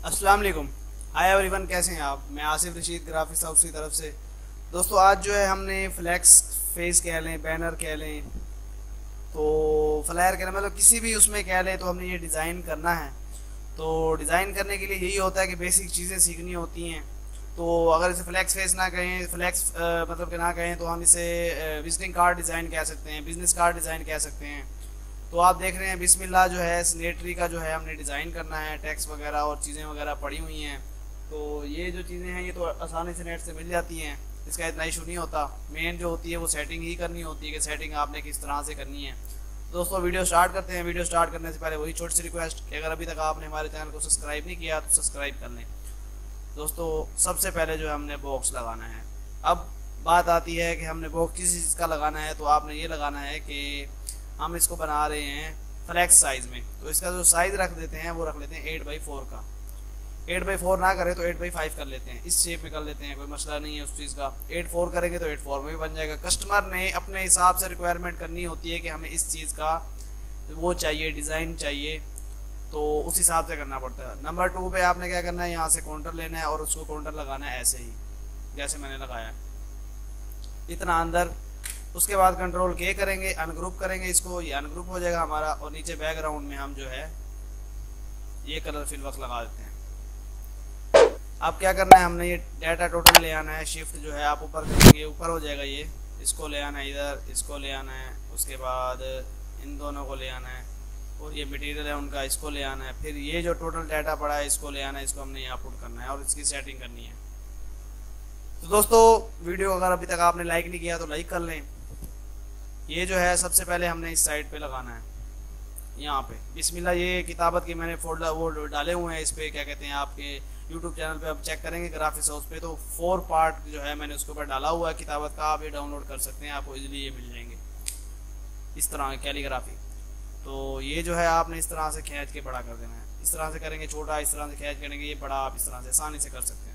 अस्सलाम वालेकुम। Hi everyone, कैसे हैं आप? मैं आसिफ रशीद ग्राफिक्स हाउस की तरफ से। दोस्तों, आज जो है हमने फ्लैक्स फेस कह लें, बैनर कह लें, तो फ्लायर कह लें, मतलब किसी भी उसमें कह लें, तो हमने ये डिज़ाइन करना है। तो डिज़ाइन करने के लिए यही होता है कि बेसिक चीज़ें सीखनी होती हैं। तो अगर इसे फ्लैक्स फेस ना कहें, फ्लैक्स मतलब कि ना कहें, तो हम इसे विजिटिंग कार्ड डिज़ाइन कह सकते हैं, बिजनेस कार्ड डिज़ाइन कह सकते हैं। तो आप देख रहे हैं बिस्मिल्लाह जो है स्नेटरी का जो है हमने डिज़ाइन करना है, टैक्स वगैरह और चीज़ें वगैरह पड़ी हुई हैं। तो ये जो चीज़ें हैं ये तो आसानी से नेट से मिल जाती हैं, इसका इतना इशू नहीं होता। मेन जो होती है वो सेटिंग ही करनी होती है कि सेटिंग आपने किस तरह से करनी है। दोस्तों, वीडियो स्टार्ट करते हैं। वीडियो स्टार्ट करने से पहले वही छोटी सी रिक्वेस्ट कि अगर अभी तक आपने हमारे चैनल को सब्सक्राइब नहीं किया तो सब्सक्राइब कर लें। दोस्तों, सबसे पहले जो है हमने बॉक्स लगाना है। अब बात आती है कि हमने बॉक्स किस चीज़ का लगाना है। तो आपने ये लगाना है कि हम इसको बना रहे हैं फ्लैक्स साइज़ में, तो इसका जो साइज़ रख देते हैं वो रख लेते हैं 8x4 का। 8x4 ना करें तो 8x5 कर लेते हैं, इस शेप में कर लेते हैं, कोई मसला नहीं है उस चीज़ का। 8x4 करेंगे तो 8x4 में भी बन जाएगा। कस्टमर ने अपने हिसाब से रिक्वायरमेंट करनी होती है कि हमें इस चीज़ का वो चाहिए, डिज़ाइन चाहिए, तो उस हिसाब से करना पड़ता है। नंबर 2 पे आपने क्या करना है, यहाँ से काउंटर लेना है और उसको काउंटर लगाना है ऐसे ही जैसे मैंने लगाया, इतना अंदर। उसके बाद कंट्रोल के करेंगे, अनग्रुप करेंगे इसको, ये अनग्रुप हो जाएगा हमारा। और नीचे बैकग्राउंड में हम जो है ये कलर फिल वक्त लगा देते हैं। अब क्या करना है, हमने ये डाटा टोटल ले आना है। शिफ्ट जो है आप ऊपर करेंगे, ऊपर हो जाएगा ये, इसको ले आना है इधर, इसको ले आना है, उसके बाद इन दोनों को ले आना है, और ये मटेरियल है उनका, इसको ले आना है। फिर ये जो टोटल डाटा पड़ा है इसको ले आना है, इसको हमने यहाँ पुट करना है और इसकी सेटिंग करनी है। तो दोस्तों, वीडियो अगर अभी तक आपने लाइक नहीं किया तो लाइक कर लें। ये जो है सबसे पहले हमने इस साइड पे लगाना है, यहाँ पे बिस्मिल्लाह। ये किताबत के मैंने फोल्डर वो डाले हुए हैं इस पे, क्या कहते हैं, आपके यूट्यूब चैनल पे आप चेक करेंगे ग्राफिक्स हाउस पे, तो 4 पार्ट जो है मैंने उसके ऊपर डाला हुआ है किताबत का। आप ये डाउनलोड कर सकते हैं, आपको इजीली ये मिल जाएंगे इस तरह के कैलीग्राफी। तो ये जो है आपने इस तरह से खींच के बड़ा कर देना है। इस तरह से करेंगे छोटा, इस तरह से खींच करेंगे ये बड़ा, आप इस तरह से आसानी से कर सकते हैं।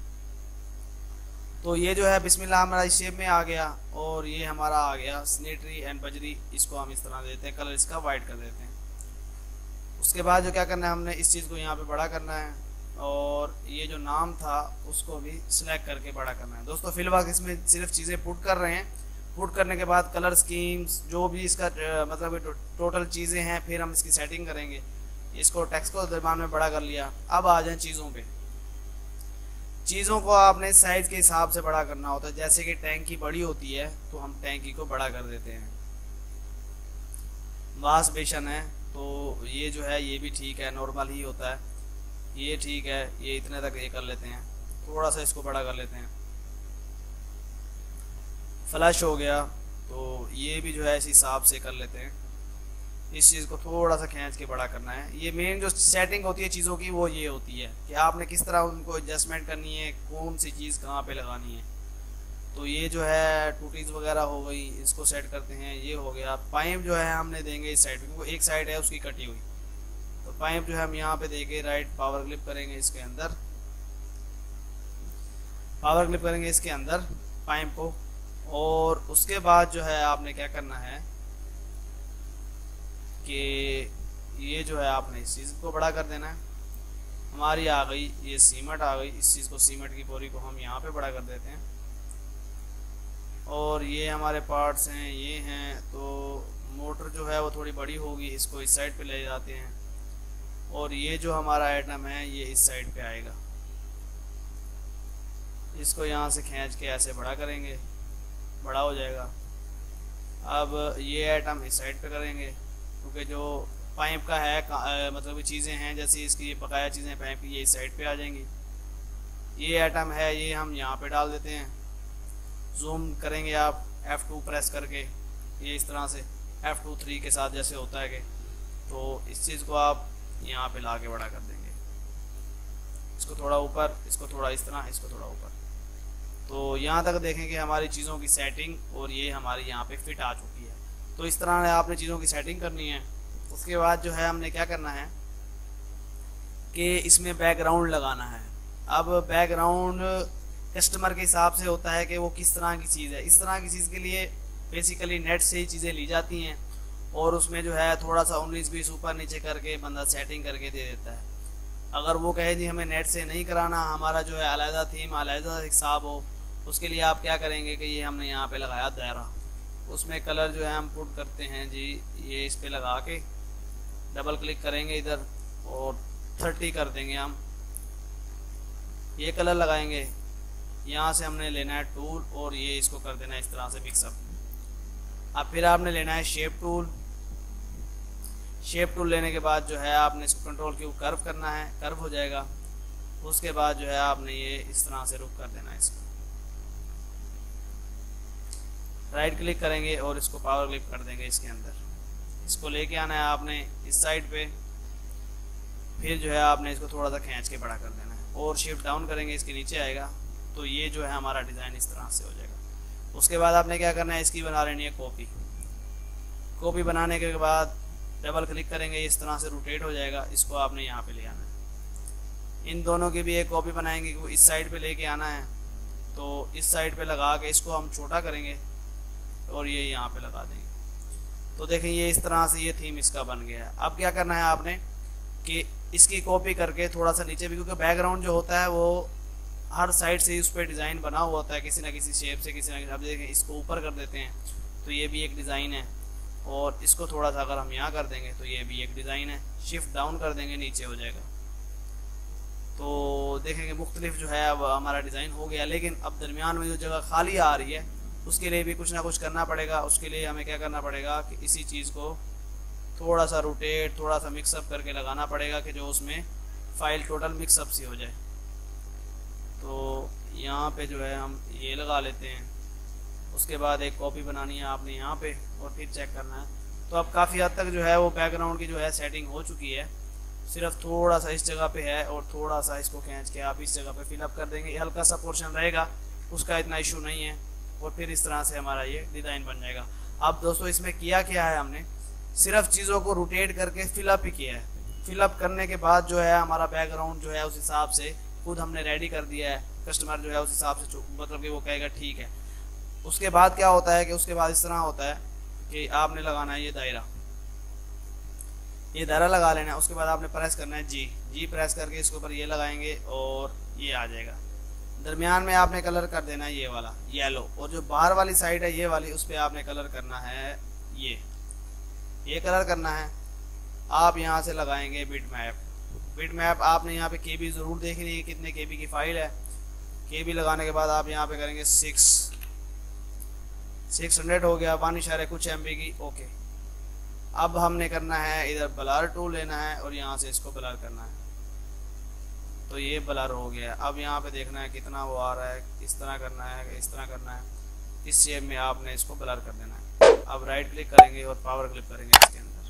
तो ये जो है बिस्मिल्लाह हमारा इस शेप में आ गया, और ये हमारा आ गया स्नेटरी एंड बजरी। इसको हम इस तरह देते हैं, कलर इसका वाइट कर देते हैं। उसके बाद जो क्या करना है, हमने इस चीज़ को यहाँ पे बड़ा करना है, और ये जो नाम था उसको भी सिलेक्ट करके बड़ा करना है। दोस्तों, फिलहाल इसमें सिर्फ चीज़ें पुट कर रहे हैं। पुट करने के बाद कलर स्कीम्स जो भी इसका मतलब टोटल चीज़ें हैं, फिर हम इसकी सेटिंग करेंगे। इसको टेक्स्ट को दरमियान में बड़ा कर लिया। अब आ जाए चीज़ों पे। चीज़ों को आपने साइज़ के हिसाब से बड़ा करना होता है। जैसे कि टैंकी बड़ी होती है तो हम टैंकी को बड़ा कर देते हैं। वाश बेसन है तो ये जो है ये भी ठीक है, नॉर्मल ही होता है, ये ठीक है, ये इतने तक ये कर लेते हैं। थोड़ा सा इसको बड़ा कर लेते हैं। फ्लश हो गया तो ये भी जो है इस हिसाब से कर लेते हैं। इस चीज़ को थोड़ा सा खींच के बड़ा करना है। ये मेन जो सेटिंग होती है चीज़ों की वो ये होती है कि आपने किस तरह उनको एडजस्टमेंट करनी है, कौन सी चीज़ कहाँ पे लगानी है। तो ये जो है टूटीज वगैरह हो गई, इसको सेट करते हैं। ये हो गया। पाइप जो है हमने देंगे इस साइड, क्योंकि एक साइड है उसकी कटी हुई, तो पाइप जो है हम यहाँ पे देके राइट पावर क्लिप करेंगे इसके अंदर, पावर क्लिप करेंगे इसके अंदर पाइप को। और उसके बाद जो है आपने क्या करना है कि ये जो है आपने इस चीज़ को बड़ा कर देना है। हमारी आ गई ये सीमेंट आ गई, इस चीज़ को सीमेंट की बोरी को हम यहाँ पे बड़ा कर देते हैं। और ये हमारे पार्ट्स हैं, ये हैं। तो मोटर जो है वो थोड़ी बड़ी होगी, इसको इस साइड पे ले जाते हैं। और ये जो हमारा आइटम है ये इस साइड पे आएगा, इसको यहाँ से खींच के ऐसे बड़ा करेंगे, बड़ा हो जाएगा। अब ये आइटम इस साइड पे करेंगे, क्योंकि जो पाइप का है मतलब चीज़ें हैं जैसे इसकी बकाया चीज़ें पाइप की, ये इस साइड पे आ जाएंगी। ये आइटम है ये हम यहाँ पे डाल देते हैं। जूम करेंगे आप F2 प्रेस करके, ये इस तरह से F2 3 के साथ जैसे होता है कि, तो इस चीज़ को आप यहाँ पे ला के बड़ा कर देंगे। इसको थोड़ा ऊपर, इसको थोड़ा इस तरह, इसको थोड़ा ऊपर। तो यहाँ तक देखें कि हमारी चीज़ों की सेटिंग और ये हमारी यहाँ पे फिट आ चुकी है। तो इस तरह आपने चीज़ों की सेटिंग करनी है। उसके बाद जो है हमने क्या करना है कि इसमें बैकग्राउंड लगाना है। अब बैकग्राउंड कस्टमर के हिसाब से होता है कि वो किस तरह की चीज़ है। इस तरह की चीज़ के लिए बेसिकली नेट से ही चीज़ें ली जाती हैं, और उसमें जो है थोड़ा सा 19-20 ऊपर नीचे करके बंदा सेटिंग करके दे देता है। अगर वो कहे जी हमें नेट से नहीं कराना, हमारा जो है अलहदा थीम अलहदा हिसाब हो, उसके लिए आप क्या करेंगे कि ये हमने यहाँ पे लगाया दायरा, उसमें कलर जो है हम पुट करते हैं जी, ये इस पे लगा के डबल क्लिक करेंगे इधर और 30 कर देंगे हम, ये कलर लगाएंगे। यहाँ से हमने लेना है टूल और ये इसको कर देना है इस तरह से मिक्सअप। अब फिर आपने लेना है शेप टूल। शेप टूल लेने के बाद जो है आपने इसको कंट्रोल क्यू कर्व करना है, कर्व हो जाएगा। उसके बाद जो है आपने ये इस तरह से रुक कर देना है इसको, राइट क्लिक करेंगे और इसको पावर क्लिक कर देंगे इसके अंदर, इसको लेके आना है आपने इस साइड पे। फिर जो है आपने इसको थोड़ा सा खींच के बड़ा कर देना है और शिफ्ट डाउन करेंगे, इसके नीचे आएगा तो ये जो है हमारा डिज़ाइन इस तरह से हो जाएगा। उसके बाद आपने क्या करना है, इसकी बना लेनी है कॉपी। कॉपी बनाने के बाद डबल क्लिक करेंगे, इस तरह से रोटेट हो जाएगा, इसको आपने यहाँ पे ले आना है। इन दोनों की भी एक कॉपी बनाएंगे, क्योंकि इस साइड पे लेके आना है, तो इस साइड पे लगा के इसको हम छोटा करेंगे और ये यहाँ पे लगा देंगे। तो देखें ये इस तरह से ये थीम इसका बन गया है। अब क्या करना है आपने कि इसकी कॉपी करके थोड़ा सा नीचे भी, क्योंकि बैकग्राउंड जो होता है वो हर साइड से उस पर डिज़ाइन बना हुआ होता है किसी ना किसी शेप से, किसी ना किसी। अब देखें इसको ऊपर कर देते हैं तो ये भी एक डिज़ाइन है, और इसको थोड़ा सा अगर हम यहाँ कर देंगे तो ये भी एक डिज़ाइन है। शिफ्ट डाउन कर देंगे, नीचे हो जाएगा। तो देखेंगे मुख्तलिफ जो है अब हमारा डिज़ाइन हो गया। लेकिन अब दरमियान में जो जगह खाली आ रही है उसके लिए भी कुछ ना कुछ करना पड़ेगा। उसके लिए हमें क्या करना पड़ेगा कि इसी चीज़ को थोड़ा सा रोटेट, थोड़ा सा मिक्सअप करके लगाना पड़ेगा कि जो उसमें फ़ाइल टोटल मिक्सअप सी हो जाए। तो यहाँ पे जो है हम ये लगा लेते हैं। उसके बाद एक कॉपी बनानी है आपने यहाँ पे और फिर चेक करना है। तो अब काफ़ी हद तक जो है वो बैकग्राउंड की जो है सेटिंग हो चुकी है। सिर्फ थोड़ा सा इस जगह पे है और थोड़ा सा इसको खींच के आप इस जगह पे फिलअप कर देंगे। हल्का सा पोर्शन रहेगा, उसका इतना इशू नहीं है, और फिर इस तरह से हमारा ये डिज़ाइन बन जाएगा। अब दोस्तों इसमें किया क्या है, हमने सिर्फ चीज़ों को रोटेट करके फिलअप ही किया है। फिलअप करने के बाद जो है हमारा बैकग्राउंड जो है उस हिसाब से खुद हमने रेडी कर दिया है। कस्टमर जो है उस हिसाब से मतलब कि वो कहेगा ठीक है। उसके बाद क्या होता है कि उसके बाद इस तरह होता है कि आपने लगाना है ये दायरा लगा लेना है। उसके बाद आपने प्रेस करना है जी प्रेस करके इसके ऊपर ये लगाएंगे और ये आ जाएगा। दरमियान में आपने कलर कर देना है ये वाला येलो, और जो बाहर वाली साइड है ये वाली, उस पर आपने कलर करना है ये कलर करना है। आप यहाँ से लगाएंगे बिट मैप। आपने यहाँ पे केबी ज़रूर देखनी है कितने केबी की फाइल है। केबी लगाने के बाद आप यहाँ पे करेंगे 600 हो गया, 1 कुछ MB की। ओके, अब हमने करना है इधर ब्लर टूल लेना है और यहाँ से इसको ब्लर करना है। तो ये ब्लर हो गया। अब यहाँ पे देखना है कितना वो आ रहा है, इस तरह करना है, इस तरह करना है, इस शेप में आपने इसको ब्लर कर देना है। अब राइट क्लिक करेंगे और पावर क्लिक करेंगे इसके अंदर।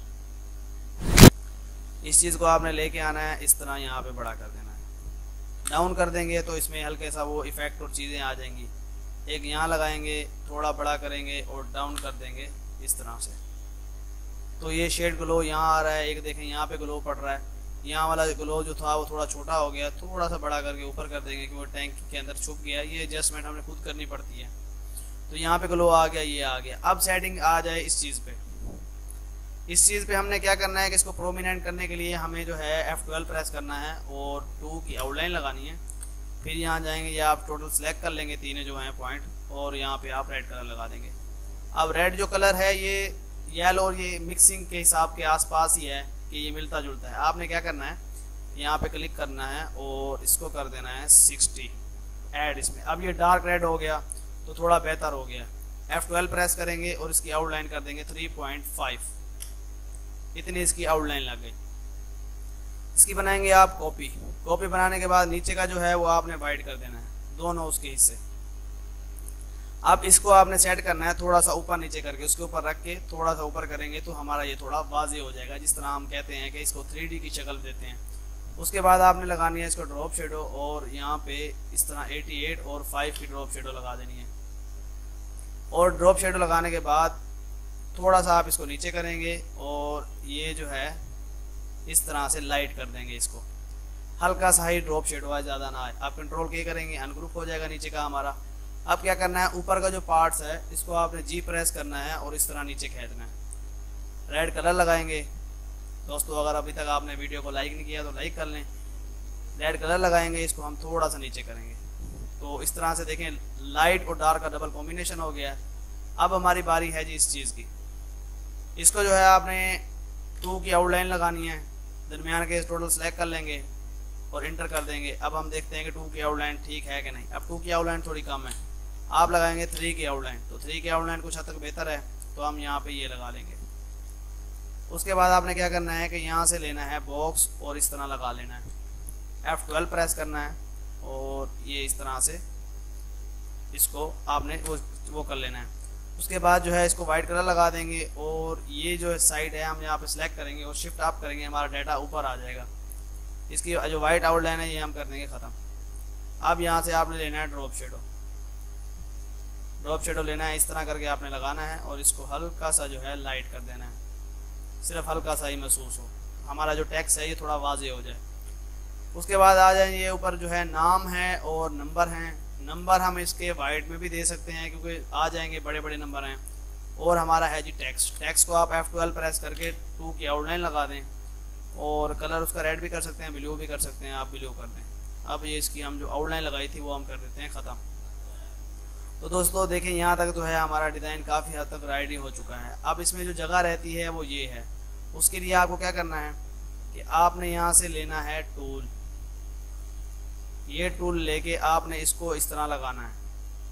इस चीज़ को आपने लेके आना है, इस तरह यहाँ पे बड़ा कर देना है। डाउन कर देंगे तो इसमें हल्के सा वो इफेक्ट और चीज़ें आ जाएंगी। एक यहाँ लगाएंगे, थोड़ा बड़ा करेंगे और डाउन कर देंगे इस तरह से। तो ये शेड ग्लो यहाँ आ रहा है, एक देखें यहाँ पे ग्लो पड़ रहा है। यहाँ वाला ग्लो जो था वो थोड़ा छोटा हो गया, थोड़ा सा बड़ा करके ऊपर कर देंगे कि वो टैंक के अंदर छुप गया। ये एडजस्टमेंट हमें खुद करनी पड़ती है। तो यहाँ पे ग्लो आ गया, ये आ गया। अब सेटिंग आ जाए इस चीज़ पे। इस चीज़ पे हमने क्या करना है कि इसको प्रोमिनेंट करने के लिए हमें जो है F12 प्रेस करना है और 2 की आउटलाइन लगानी है। फिर यहाँ जाएंगे या आप टोटल सेलेक्ट कर लेंगे तीनों जो हैं पॉइंट, और यहाँ पे आप रेड कलर लगा देंगे। अब रेड जो कलर है ये येलो और ये मिक्सिंग के हिसाब के आसपास ही है कि ये मिलता जुलता है। आपने क्या करना है, यहाँ पे क्लिक करना है और इसको कर देना है 60 ऐड इसमें। अब ये डार्क रेड हो गया तो थोड़ा बेहतर हो गया। F12 प्रेस करेंगे और इसकी आउटलाइन कर देंगे 3.5, इतनी इसकी आउटलाइन लग गई। इसकी बनाएंगे आप कॉपी बनाने के बाद नीचे का जो है वो आपने वाइट कर देना है, दोनों उसके हिस्से। अब इसको आपने सेट करना है थोड़ा सा ऊपर नीचे करके, उसके ऊपर रख के थोड़ा सा ऊपर करेंगे तो हमारा ये थोड़ा वाज़ेह हो जाएगा, जिस तरह हम कहते हैं कि इसको 3D की शक्ल देते हैं। उसके बाद आपने लगानी है इसको ड्रॉप शेडो, और यहाँ पे इस तरह 88 और 5 की ड्रॉप शेडो लगा देनी है। और ड्रॉप शेडो लगाने के बाद थोड़ा सा आप इसको नीचे करेंगे और ये जो है इस तरह से लाइट कर देंगे इसको। हल्का सा ही ड्रॉप शेडो आए, ज़्यादा ना आए। आप कंट्रोल के करेंगे, अनग्रुप हो जाएगा नीचे का हमारा। अब क्या करना है, ऊपर का जो पार्ट्स है इसको आपने जी प्रेस करना है और इस तरह नीचे खींचना है। रेड कलर लगाएंगे। दोस्तों अगर अभी तक आपने वीडियो को लाइक नहीं किया तो लाइक कर लें। रेड कलर लगाएंगे, इसको हम थोड़ा सा नीचे करेंगे। तो इस तरह से देखें लाइट और डार्क का डबल कॉम्बिनेशन हो गया। अब हमारी बारी है जी इस चीज़ की। इसको जो है आपने 2 की आउटलाइन लगानी है, दरमियान के टोटल सेलेक्ट कर लेंगे और इंटर कर देंगे। अब हम देखते हैं कि 2 की आउटलाइन ठीक है कि नहीं। अब 2 की आउटलाइन थोड़ी कम है, आप लगाएंगे 3 की आउटलाइन, तो 3 की आउटलाइन कुछ हद तक बेहतर है, तो हम यहाँ पे ये लगा लेंगे। उसके बाद आपने क्या करना है कि यहाँ से लेना है बॉक्स और इस तरह लगा लेना है, F12 प्रेस करना है और ये इस तरह से इसको आपने वो कर लेना है। उसके बाद जो है इसको वाइट कलर लगा देंगे और ये जो साइड है हम यहाँ पे सिलेक्ट करेंगे और शिफ्ट अप करेंगे, हमारा डाटा ऊपर आ जाएगा। इसकी जो वाइट आउटलाइन है ये हम कर देंगे ख़त्म। अब यहाँ से आपने लेना है ड्रॉप शेडो। ड्रॉप शेडो लेना है, इस तरह करके आपने लगाना है और इसको हल्का सा जो है लाइट कर देना है, सिर्फ हल्का सा ही महसूस हो, हमारा जो टेक्स्ट है ये थोड़ा वाज़ेह हो जाए। उसके बाद आ जाए ये ऊपर जो है नाम है और नंबर हैं। नंबर हम इसके वाइट में भी दे सकते हैं क्योंकि आ जाएंगे, बड़े बड़े नंबर हैं। और हमारा है जी टेक्स्ट। टेक्स्ट को आप F12 प्रेस करके 2 की आउटलाइन लगा दें और कलर उसका रेड भी कर सकते हैं, ब्लू भी कर सकते हैं, आप ब्लू कर दें। अब ये इसकी हम जो आउटलाइन लगाई थी वो हम कर देते हैं ख़त्म। तो दोस्तों देखें यहाँ तक जो है हमारा डिज़ाइन काफ़ी हद तक रेडी हो चुका है। अब इसमें जो जगह रहती है वो ये है। उसके लिए आपको क्या करना है कि आपने यहाँ से लेना है टूल। ये टूल लेके आपने इसको इस तरह लगाना है।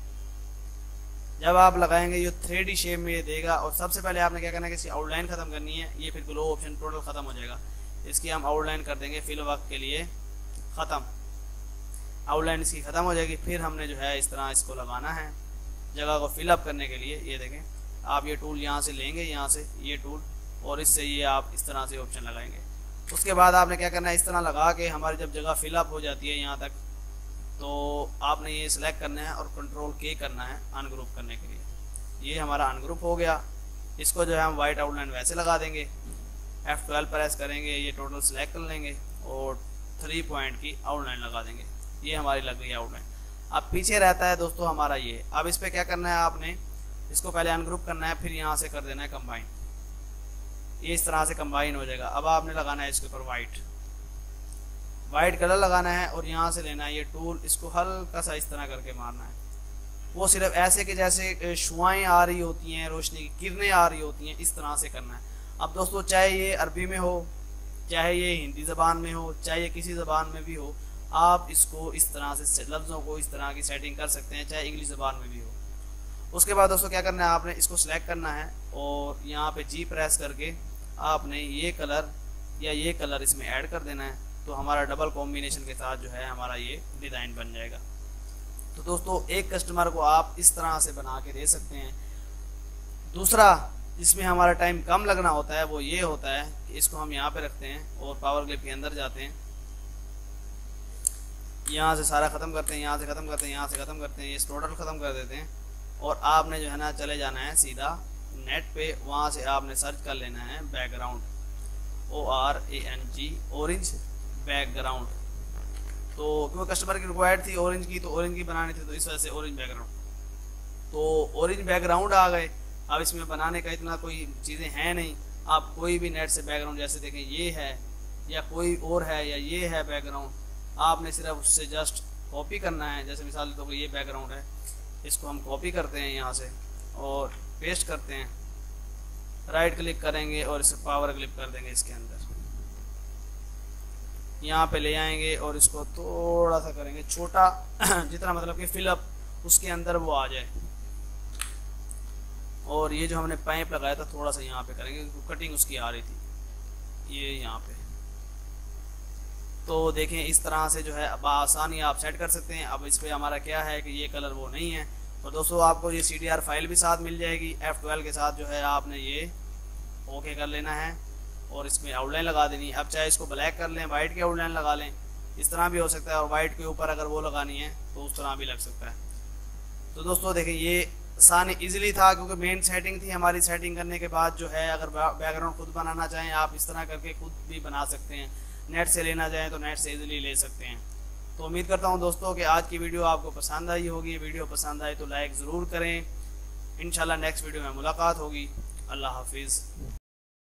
जब आप लगाएंगे ये 3D शेप में ये देगा। और सबसे पहले आपने क्या करना है कि इसकी आउटलाइन ख़त्म करनी है। ये फिर ग्लो ऑप्शन टोटल ख़त्म हो जाएगा, इसकी हम आउटलाइन कर देंगे फिल वक्त के लिए ख़त्म। आउटलाइन इसकी ख़त्म हो जाएगी। फिर हमने जो है इस तरह इसको लगाना है जगह को फिलअप करने के लिए। ये देखें आप ये टूल यहाँ से लेंगे, यहाँ से ये टूल, और इससे ये आप इस तरह से ऑप्शन लगाएंगे। उसके बाद आपने क्या करना है, इस तरह लगा के हमारी जब जगह फिलअप हो जाती है यहाँ तक, तो आपने ये सिलेक्ट करना है और कंट्रोल के करना है अनग्रुप करने के लिए। ये हमारा अनग्रुप हो गया। इसको जो है हम वाइट आउटलाइन वैसे लगा देंगे, F12 प्रेस करेंगे, ये टोटल सिलेक्ट कर लेंगे और 3 पॉइंट की आउटलाइन लगा देंगे। ये हमारी लग गई आउटलाइन। अब पीछे रहता है दोस्तों हमारा ये। अब इस पर क्या करना है, आपने इसको पहले अनग्रुप करना है, फिर यहाँ से कर देना है कंबाइन। ये इस तरह से कंबाइन हो जाएगा। अब आपने लगाना है इसके ऊपर वाइट कलर लगाना है और यहाँ से लेना है ये टूल, इसको हल्का सा इस तरह करके मारना है। वो सिर्फ ऐसे कि जैसे शुआएं आ रही होती हैं, रोशनी की किरणें आ रही होती हैं, इस तरह से करना है। अब दोस्तों चाहे ये अरबी में हो, चाहे ये हिंदी ज़बान में हो, चाहे ये किसी ज़बान में भी हो, आप इसको इस तरह से लफ्ज़ों को इस तरह की सेटिंग कर सकते हैं, चाहे इंग्लिश ज़बान में भी हो। उसके बाद दोस्तों क्या करना है, आपने इसको सिलेक्ट करना है और यहाँ पे G प्रेस करके आपने ये कलर या ये कलर इसमें ऐड कर देना है। तो हमारा डबल कॉम्बिनेशन के साथ जो है हमारा ये डिज़ाइन बन जाएगा। तो दोस्तों एक कस्टमर को आप इस तरह से बना के दे सकते हैं। दूसरा जिसमें हमारा टाइम कम लगना होता है वो ये होता है कि इसको हम यहाँ पे रखते हैं और पावर क्लिप के अंदर जाते हैं, यहाँ से सारा ख़त्म करते हैं, यहाँ से ख़त्म करते हैं, यहाँ से ख़त्म करते हैं, ये टोटल ख़त्म कर देते हैं। और आपने जो है ना चले जाना है सीधा नेट पे, वहाँ से आपने सर्च कर लेना है बैकग्राउंड, ORANG, ऑरेंज बैकग्राउंड। तो क्योंकि कस्टमर की रिक्वायर्ड थी ऑरेंज की, तो ऑरेंज की बनानी थी, तो इस वजह से ऑरेंज बैकग्राउंड। तो ऑरेंज बैकग्राउंड आ गए। अब इसमें बनाने का इतना कोई चीज़ें हैं नहीं, आप कोई भी नेट से बैकग्राउंड, जैसे देखें ये है या कोई और है या ये है बैकग्राउंड, आपने सिर्फ उससे जस्ट कॉपी करना है। जैसे मिसाल तो ये बैकग्राउंड है, इसको हम कॉपी करते हैं यहाँ से और पेस्ट करते हैं, राइट क्लिक करेंगे और इसे पावर क्लिप कर देंगे इसके अंदर, यहाँ पे ले आएंगे और इसको थोड़ा सा करेंगे छोटा जितना मतलब कि फिलअप उसके अंदर वो आ जाए। और ये जो हमने पाइप लगाया था थोड़ा सा यहाँ पे करेंगे, कटिंग उसकी आ रही थी ये यहाँ पे। तो देखें इस तरह से जो है अब आसानी आप सेट कर सकते हैं। अब इस पर हमारा क्या है कि ये कलर वो नहीं है, तो दोस्तों आपको ये CDR फाइल भी साथ मिल जाएगी। F12 के साथ जो है आपने ये ओके कर लेना है और इसमें आउटलाइन लगा देनी है। अब चाहे इसको ब्लैक कर लें, वाइट की आउटलाइन लगा लें, इस तरह भी हो सकता है, और वाइट के ऊपर अगर वो लगानी है तो उस तरह भी लग सकता है। तो दोस्तों देखें ये आसान इजीली था, क्योंकि मेन सेटिंग थी हमारी। सेटिंग करने के बाद जो है अगर बैकग्राउंड खुद बनाना चाहें आप इस तरह करके खुद भी बना सकते हैं, नेट से लेना चाहें तो नेट से इजीली ले सकते हैं। तो उम्मीद करता हूं दोस्तों कि आज की वीडियो आपको पसंद आई होगी। वीडियो पसंद आई तो लाइक ज़रूर करें। इंशाल्लाह नेक्स्ट वीडियो में मुलाकात होगी। अल्लाह हाफिज़।